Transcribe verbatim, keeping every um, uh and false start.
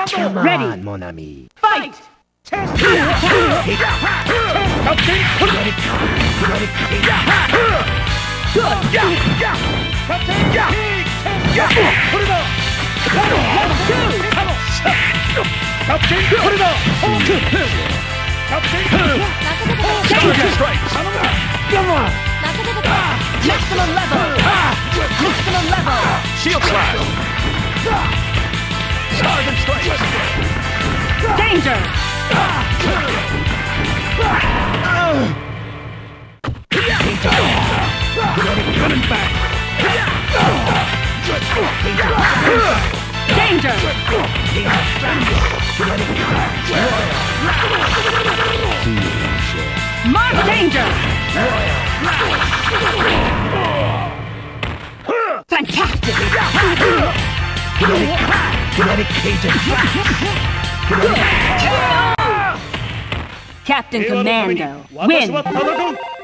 Come Ready. on, mon ami. Fight! Captain, Maximum level! Maximum level! Shield slash! Sergeant strike! Danger! coming back. Danger! Mark danger! Fantastic! Kinetic agent. Captain Commando, win!